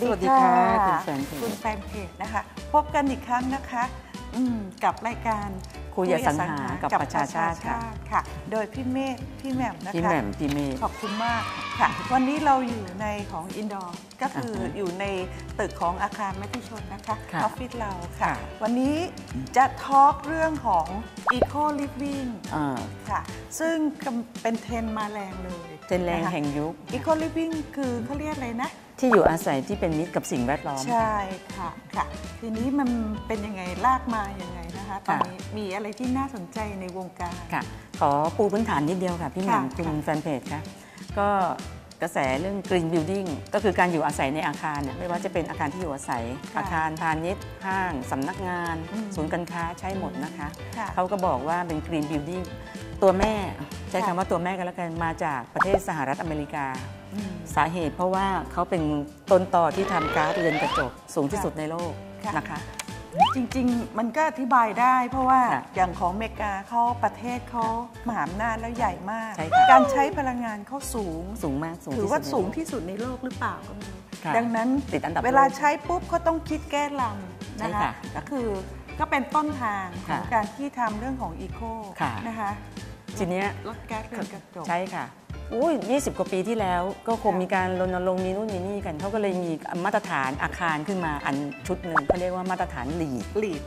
วัสดีค่ะคุณแฟนเพจนะคะพบกันอีกครั้งนะคะกับรายการคุยอสังหากับประชาชาติค่ะโดยพี่เมธพี่แหม่มนะคะพี่แหม่มพี่เมธขอบคุณมากค่ะวันนี้เราอยู่ในของอินดอร์ก็คืออยู่ในตึกของอาคารมติชนนะคะออฟฟิศเราค่ะวันนี้จะทอล์กเรื่องของ Eco Living ค่ะซึ่งเป็นเทรนด์มาแรงเลยเทรนด์แรงแห่งยุค Eco Living คือเขาเรียกอะไรนะที่อยู่อาศัยที่เป็นมิตรกับสิ่งแวดล้อมใช่ค่ะทีนี้มันเป็นยังไงลากมายังไงนะคะตอนนี้มีอะไรที่น่าสนใจในวงการค่ะขอปูพื้นฐานนิดเดียวค่ะพี่แหม่มคุณแฟนเพจค่ะก็กระแสเรื่อง Green Building ก็คือการอยู่อาศัยในอาคารเนี่ยไม่ว่าจะเป็นอาคารที่อยู่อาศัยอาคารพาณิชย์ห้างสำนักงานศูนย์การค้าใช้หมดนะคะเขาก็บอกว่าเป็น Green Building ตัวแม่ใช้คำว่าตัวแม่กันแล้วกันมาจากประเทศสหรัฐอเมริกาสาเหตุเพราะว่าเขาเป็นต้นต่อที่ทำก๊าซเรือนกระจกสูงที่สุดในโลกนะคะจริงๆมันก็อธิบายได้เพราะว่าอย่างของอเมริกาเขาประเทศเขามหาอำนาจแล้วใหญ่มากการใช้พลังงานเขาสูงมากถือว่าสูงที่สุดในโลกหรือเปล่าก็ไม่รู้ดังนั้นเวลาใช้ปุ๊บก็ต้องคิดแก้ลำนะคะก็คือก็เป็นต้นทางของการที่ทำเรื่องของอีโคนะคะทีนี้ลดแก๊สเรือนกระจกใช่ค่ะ20 กว่าปีที่แล้วก็คงมีการรณรงค์มีนู่นมีนี่กันเขาก็เลยมีมาตรฐานอาคารขึ้นมาอันชุดหนึ่งเขาเรียกว่ามาตรฐาน LEED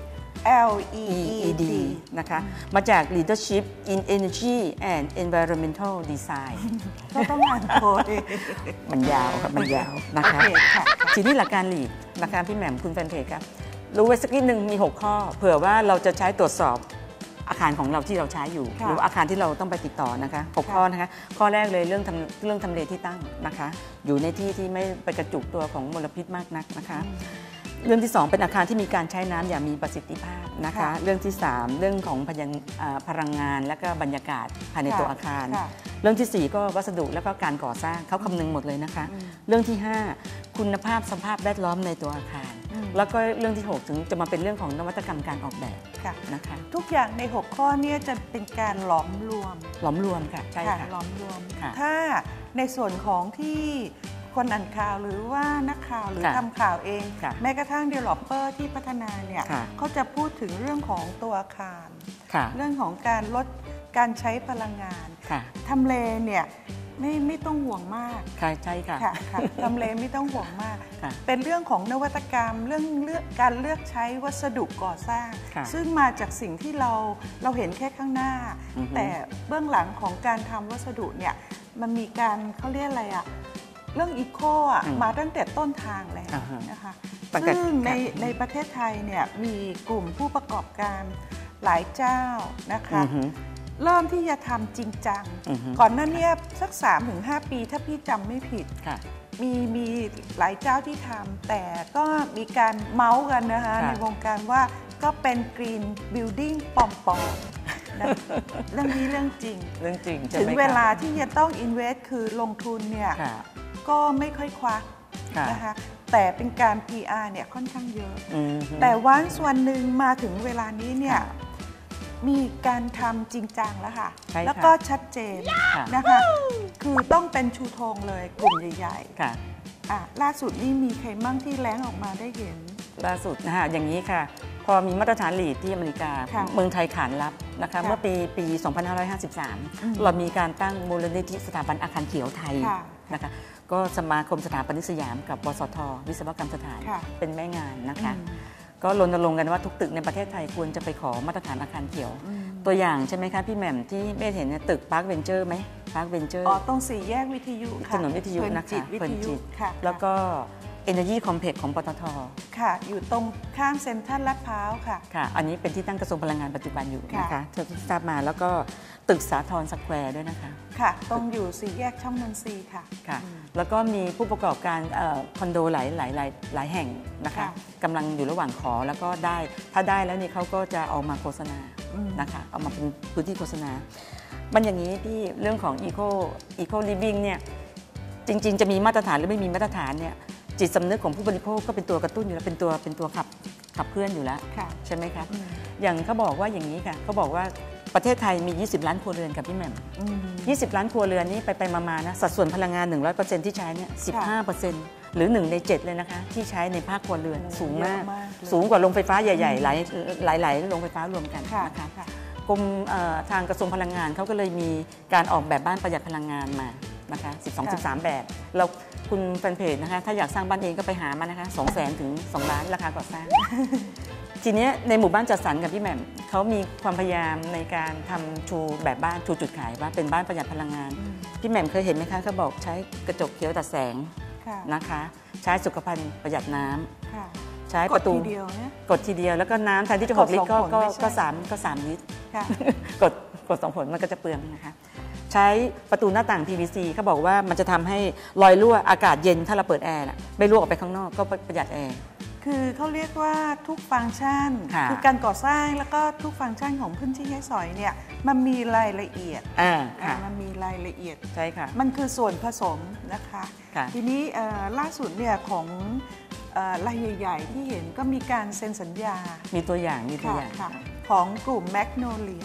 LEED นะคะมาจาก Leadership in Energy and Environmental Design ก็ต้องอ่านโค้ดมันยาวครับมันยาวนะคะทีนี้หลักการ LEED หลักการพี่แหม่มคุณแฟนเพจครับรู้ไว้สักนิดนึงมี6ข้อเผื่อว่าเราจะใช้ตรวจสอบอาคารของเราที่เราใช้อยู่หรืออาคารที่เราต้องไปติดต่อนะคะ6ข้อนะคะข้อแรกเลยเรื่องทำเลที่ตั้งนะคะอยู่ในที่ที่ไม่ไปกระจุกตัวของมลพิษมากนักนะคะเรื่องที่2เป็นอาคารที่มีการใช้น้ำอย่างมีประสิทธิภาพนะคะเรื่องที่3เรื่องของพลังงานและก็บรรยากาศภายในตัวอาคารเรื่องที่4ก็วัสดุและก็การก่อสร้างเขาคำนึงหมดเลยนะคะเรื่องที่5คุณภาพสภาพแวดล้อมในตัวอาคารแล้วก็เรื่องที่6ถึงจะมาเป็นเรื่องของนวัตกรรมการออกแบบนะคะทุกอย่างใน6ข้อนี้จะเป็นการหลอมรวมค่ะใช่ค่ะหลอมรวมถ้าในส่วนของที่คนอ่านข่าวหรือว่านักข่าวหรือทำข่าวเองแม้กระทั่ง developer ที่พัฒนาเนี่ยเขาจะพูดถึงเรื่องของตัวอาคารเรื่องของการลดการใช้พลังงานทำเลเนี่ยไม่ต้องห่วงมากใช่ค่ะทำเลไม่ต้องห่วงมากเป็นเรื่องของนวัตกรรมเรื่องการเลือกใช้วัสดุก่อสร้างซึ่งมาจากสิ่งที่เราเห็นแค่ข้างหน้าแต่เบื้องหลังของการทำวัสดุเนี่ยมันมีการเขาเรียกอะไรอะเรื่องอีโคมาตั้งแต่ต้นทางแล้วนะคะซึ่งในประเทศไทยเนี่ยมีกลุ่มผู้ประกอบการหลายเจ้านะคะเริ่มที่จะทำจริงจังก่อนหน้านี้สัก 3-5 ปีถ้าพี่จำไม่ผิดมีหลายเจ้าที่ทำแต่ก็มีการเมาส์กันนะคะในวงการว่าก็เป็น Green Building ปลอมๆนะเรื่องนี้เรื่องจริงถึงเวลาที่จะต้อง invest คือลงทุนเนี่ยก็ไม่ค่อยควักนะคะแต่เป็นการ PR เนี่ยค่อนข้างเยอะแต่วันหนึ่งมาถึงเวลานี้เนี่ยมีการทำจริงจังแล้วค่ะแล้วก็ชัดเจนนะคะคือต้องเป็นชูธงเลยกลุ่มใหญ่ๆล่าสุดนี่มีใครมั่งที่แล้งออกมาได้เห็นล่าสุดนะคะอย่างนี้ค่ะพอมีมาตรฐานLEEDที่อเมริกาเมืองไทยขานรับนะคะเมื่อปี 2553 เรามีการตั้งมูลนิธิสถาบันอาคารเขียวไทยนะคะก็สมาคมสถาปนิกสยามกับวสท.วิศวกรรมสถานเป็นแม่งานนะคะก็รณรงค์กันว่าทุกตึกในประเทศไทยควรจะไปขอมาตรฐานอาคารเขียวตัวอย่างใช่ไหมคะพี่แหม่มที่ไม่เห็นเนี่ยตึกพาร์คเวนเจอร์ไหมพาร์คเวนเจอร์ตรง4 แยกวิทยุถนนวิทยุนะคะเพลินจิตแล้วก็ Energy Complex ของปตท. ค่ะอยู่ตรงข้างเซ็นทรัลลาดพร้าวค่ะอันนี้เป็นที่ตั้งกระทรวงพลังงานปัจจุบันอยู่นะคะที่ทราบมาแล้วก็ตึกสาทรสแควร์ด้วยนะคะค่ะตรงอยู่4 แยกช่องนนทรีย์ค่ะแล้วก็มีผู้ประกอบการคอนโดหลายแห่งนะคะกำลังอยู่ระหว่างขอแล้วก็ได้ถ้าได้แล้วนี่เขาก็จะเอามาโฆษณานะคะเอามาเป็นพื้นที่โฆษณามันอย่างนี้ที่เรื่องของ Eco Living เนี่ยจริงๆจะมีมาตรฐานหรือไม่มีมาตรฐานเนี่ยจิตสำนึกของผู้บริโภคก็เป็นตัวกระตุ้นอยู่แล้วเป็นตัวขับเคลื่อนอยู่แล้วใช่ไหมคะอย่างเขาบอกว่าอย่างนี้ค่ะเขาบอกว่าประเทศไทยมี20ล้านครัวเรือนกับพี่แหม่ม20ล้านครัวเรือนนี้ไปมานะสัดส่วนพลังงาน 100% ที่ใช้เนี่ย 15%หรือ1 ใน 7เลยนะคะที่ใช้ในภาคครัวเรือนสูงมากสูงกว่าโรงไฟฟ้าใหญ่ๆหลายโรงไฟฟ้ารวมกันนะคะกรมทางกระทรวงพลังงานเขาก็เลยมีการออกแบบบ้านประหยัดพลังงานมานะคะ12-13 แบบเราคุณแฟนเพจนะคะถ้าอยากสร้างบ้านเองก็ไปหามานะคะ200,000 ถึง 2 ล้านราคาก่อสร้าง ทีนี้ในหมู่บ้านจัดสรรกับพี่แหม่มเขามีความพยายามในการทำชูแบบบ้านชูจุดขายว่าเป็นบ้านประหยัดพลังงานพี่แหม่มเคยเห็นไหมคะเขาบอกใช้กระจกเขียวตัดแสงนะคะใช้สุขภัณฑ์ประหยัดน้ำใช้ประตูกดทีเดียวแล้วก็น้ำแทนที่จะ6 ลิตรก็3 ลิตรกด2 ผลมันก็จะเปลืองนะคะใช้ประตูหน้าต่าง PVC เขาบอกว่ามันจะทำให้รอยรั่วอากาศเย็นถ้าเราเปิดแอร์ไม่รั่วออกไปข้างนอกก็ประหยัดแอร์คือเขาเรียกว่าทุกฟังก์ชันคือการก่อสร้างแล้วก็ทุกฟังก์ชันของพื้นที่ใช้สอยเนี่ยมันมีรายละเอียดมันมีรายละเอียดใช่ค่ะมันคือส่วนผสมนะคะทีนี้ล่าสุดเนี่ยของรายใหญ่ๆที่เห็นก็มีการเซ็นสัญญามีตัวอย่างของกลุ่มแมกโนเลีย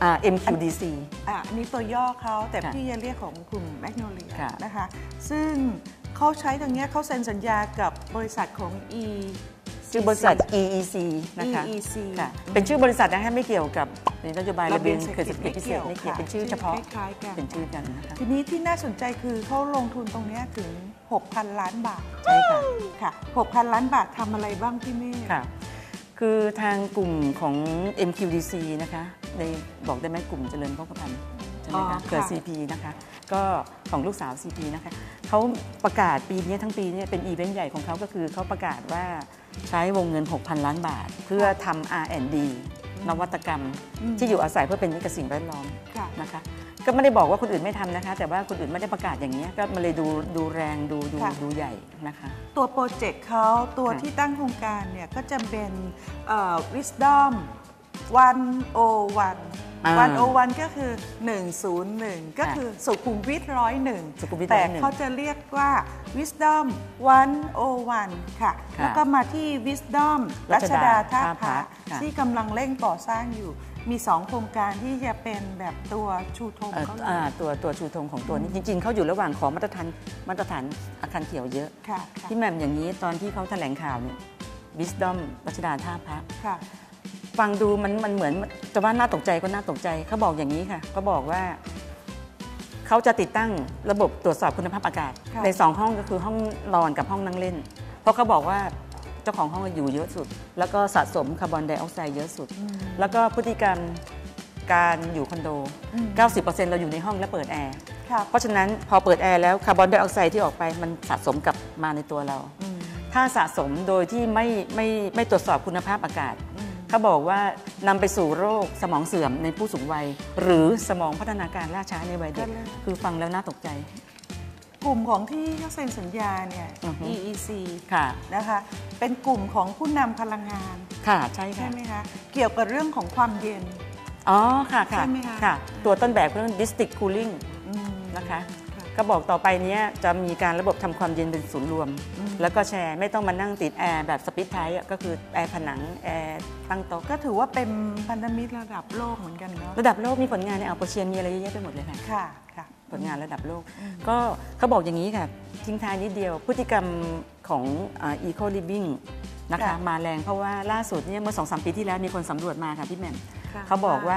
MQDC อันนี้ตัวย่อเขาแต่พี่จะเรียกของกลุ่มแมกโนเลียนะคะซึ่งเขาใช้ตรงนี้เขาเซ็นสัญญากับบริษัทของชื่อบริษัท EEC นะคะเป็นชื่อบริษัทนะคะไม่เกี่ยวกับนโยบายระเบียงเศรษฐกิจพิเศษไม่เกี่ยวเป็นชื่อเฉพาะเป็นชื่อกันนะคะทีนี้ที่น่าสนใจคือเขาลงทุนตรงนี้ถึง 6,000 ล้านบาทใช่ค่ะ 6,000 ล้านบาททำอะไรบ้างพี่เมฆค่ะคือทางกลุ่มของ MQDC นะคะในบอกได้ไหมกลุ่มเจริญโภคภัณฑ์ใช่ไหมคะเกิด CP นะคะก็ของลูกสาว CP นะคะเขาประกาศปีนี้ทั้งปีนี้เป็นอีเวนต์ใหญ่ของเขาก็คือเขาประกาศว่าใช้วงเงิน 6,000 ล้านบาทเพื่อทำ R&D นวัตกรรมที่อยู่อาศัยเพื่อเป็นมิตรกับสิ่งแวดล้อมนะคะก็ไม่ได้บอกว่าคนอื่นไม่ทำนะคะแต่ว่าคนอื่นไม่ได้ประกาศอย่างนี้ก็มาเลยดูแรงดูใหญ่นะคะตัวโปรเจกต์เขาตัวที่ตั้งโครงการเนี่ยก็จะเป็น Wisdom 101ก็คือ101ก็คือสุขุมวิท101แต่เขาจะเรียกว่า Wisdom 101ค่ะแล้วก็มาที่ Wisdom รัชดาท่าพระที่กำลังเร่งก่อสร้างอยู่มี2โครงการที่จะเป็นแบบตัวชูธงเขาตัวชูธงของตัวนี้จริงๆเขาอยู่ระหว่างขอมาตรฐานอาคารเขียวเยอะที่แม่มอย่างนี้ตอนที่เขาแถลงข่าวเนี่ย Wisdom รัชดาท่าพระฟังดูมันเหมือนจะว่าน่าตกใจก็น่าตกใจเขาบอกอย่างนี้ค่ะเขาบอกว่าเขาจะติดตั้งระบบตรวจสอบคุณภาพอากาศใน2ห้องก็คือห้องนอนกับห้องนั่งเล่นเพราะเขาบอกว่าเจ้าของห้องอยู่เยอะสุดแล้วก็สะสมคาร์บอนไดออกไซด์เยอะสุดแล้วก็พฤติกรรมการอยู่คอนโด 90% เราอยู่ในห้องและเปิดแอร์เพราะฉะนั้นพอเปิดแอร์แล้วคาร์บอนไดออกไซด์ที่ออกไปมันสะสมกลับมาในตัวเราถ้าสะสมโดยที่ไม่ตรวจสอบคุณภาพอากาศเขาบอกว่านำไปสู่โรคสมองเสื่อมในผู้สูงวัยหรือสมองพัฒนาการล่าช้าในวัยเด็กคือฟังแล้วน่าตกใจกลุ่มของที่เขาเซ็นสัญญาเนี่ย EEC นะคะเป็นกลุ่มของผู้นำพลังงานค่ะใช่ไหมคะเกี่ยวกับเรื่องของความเย็นค่ะใช่ไหมคะค่ะตัวต้นแบบเรื่อง District Cooling นะคะก็บอกต่อไปนี้จะมีการระบบทำความเย็นเป็นศูนย์รวมแล้วก็แชร์ไม่ต้องมานั่งติดแอร์แบบสปิทไทป์ก็คือแอร์ผนังแอร์ตั้งโต๊ะก็ถือว่าเป็นพันธมิตรระดับโลกเหมือนกันเนาะระดับโลกมีผลงานในอัลโปเชียมีอะไรเยอะแยะไปหมดเลยค่ะผลงานระดับโลกก็เขาบอกอย่างนี้ค่ะทิ้งท้ายนิดเดียวพฤติกรรมของEco Living นะคะมาแรงเพราะว่าล่าสุดเนี่ยเมื่อ 2-3 ปีที่แล้วมีคนสำรวจมาค่ะพี่แหม่มเขาบอกว่า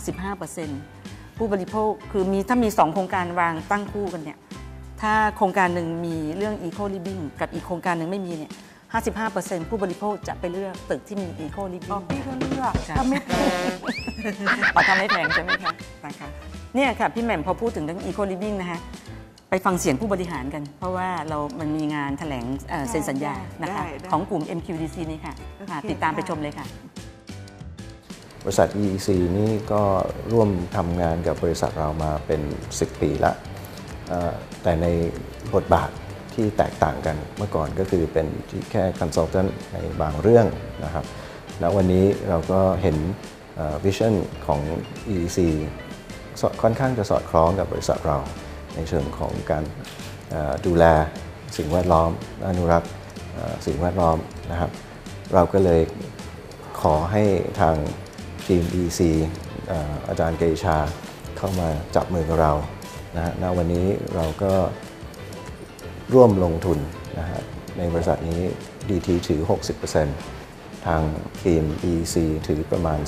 55% ผู้บริโภคคือถ้ามี2โครงการวางตั้งคู่กันเนี่ยถ้าโครงการหนึ่งมีเรื่อง Eco Living กับอีกโครงการหนึ่งไม่มีเนี่ย 55% ผู้บริโภคจะไปเลือกตึกที่มี Eco Living พี่ก็เลือกทำไม่แพงทำไม่แพงใช่ไหมคะนะคะเนี่ยค่ะพี่แหม่มพอพูดถึงเรื่อง Eco Living นะคะไปฟังเสียงผู้บริหารกันเพราะว่ามันมีงานแถลงเซ็นสัญญานะคะของกลุ่ม MQDC นี่ค่ะติดตามไปชมเลยค่ะบริษัท EEC นี่ก็ร่วมทำงานกับบริษัทเรามาเป็น10 ปีแล้วแต่ในบทบาทที่แตกต่างกันเมื่อก่อนก็คือเป็นแค่คอนซัลแทนท์ในบางเรื่องนะครับแล้ววันนี้เราก็เห็นวิชั่นของ EEC ค่อนข้างจะสอดคล้องกับบริษัทเราในเชิงของการดูแลสิ่งแวดล้อมอนุรักษ์สิ่งแวดล้อมนะครับเราก็เลยขอให้ทางทีม EEC อาจารย์เกชาเข้ามาจับมือกับเรานะฮะณวันนี้เราก็ร่วมลงทุนนะฮะในบริษัทนี้ DT ถือ 60%ทางทีม EC ถือประมาณ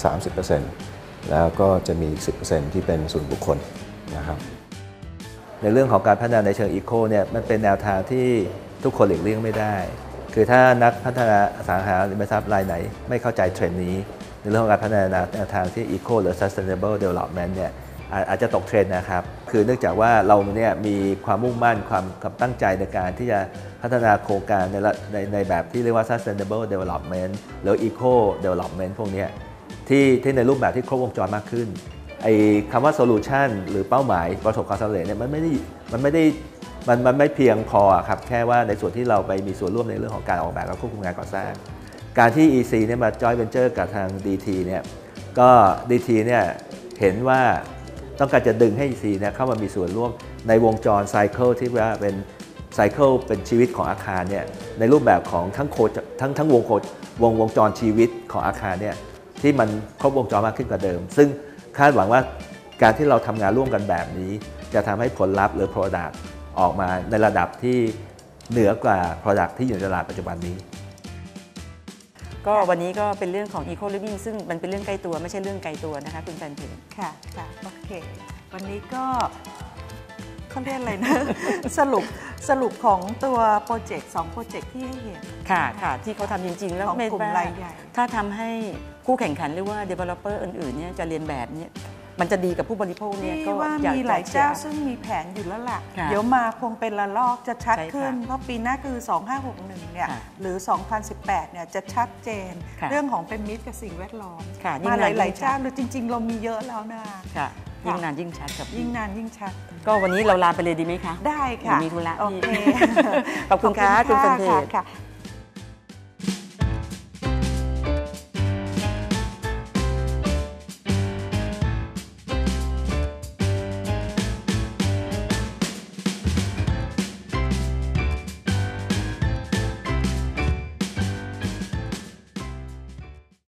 30%แล้วก็จะมี 10% ที่เป็นส่วนบุคคลนะครับในเรื่องของการพัฒนาในเชิงอีโคเนี่ยมันเป็นแนวทางที่ทุกคนหลีกเลี่ยงไม่ได้คือถ้านักพัฒนาอสังหาริมทรัพย์รายไหนไม่เข้าใจเทรนด์นี้ในเรื่องของการพัฒนาแนวทางที่อีโคหรือ sustainable development เนี่ยอาจจะตกเทรนด์นะครับคือเนื่องจากว่าเราเนี่ยมีความมุ่งมั่นความตั้งใจในการที่จะพัฒนาโครงการในแบบที่เรียกว่า sustainable development หรือ eco development พวกนี้ที่ในรูปแบบที่ครบวงจรมากขึ้นไอ้คำว่า solution หรือเป้าหมายประสบความสำเร็จเนี่ยมันไม่เพียงพอครับแค่ว่าในส่วนที่เราไปมีส่วนร่วมในเรื่องของการออกแบบและควบคุมงานก่อสร้างการที่ EC เนี่ยมา joint venture กับทาง DT เนี่ยก็ DT เนี่ยเห็นว่าต้องการจะดึงให้ EC เนี่ยเข้ามามีส่วนร่วมในวงจรไซเคิลที่ว่าเป็นไซเคิลเป็นชีวิตของอาคารเนี่ยในรูปแบบของทั้งวงจรชีวิตของอาคารเนี่ยที่มันครบวงจรมากขึ้นกว่าเดิมซึ่งคาดหวังว่าการที่เราทำงานร่วมกันแบบนี้จะทำให้ผลลัพธ์หรือ Product ออกมาในระดับที่เหนือกว่า Product ที่อยู่ในตลาดปัจจุบันนี้ก็วันนี้ก็เป็นเรื่องของ Eco Living ซึ่งมันเป็นเรื่องใกล้ตัวไม่ใช่เรื่องไกลตัวนะคะคุณแฟนเพจค่ะโอเควันนี้ก็เขาเรียกอะไรนะ สรุปของตัวโปรเจกต์2โปรเจกต์ที่ให้เห็นค่ะที่เขาทำจริงๆแล้วไม่ว่ถ้าทำให้คู่แข่งขันหรือว่า developer อื่นๆเนี่ยจะเรียนแบบนี้มันจะดีกับผู้บริโภคเนี่ยก็ว่ามีหลายเจ้าซึ่งมีแผนอยู่แล้วล่ะเดี๋ยวมาคงเป็นระลอกจะชัดขึ้นเพราะปีหน้าคือ2561เนี่ยหรือ2018เนี่ยจะชัดเจนเรื่องของเป็นมิตรกับสิ่งแวดล้อมมาหลายๆเจ้าหรือจริงๆเรามีเยอะแล้วนะยิ่งนานยิ่งชัดกับยิ่งนานยิ่งชัดก็วันนี้เราลาไปเลยดีไหมคะได้ค่ะมีธุระโอเคขอบคุณค่ะคุณเป็นเพจ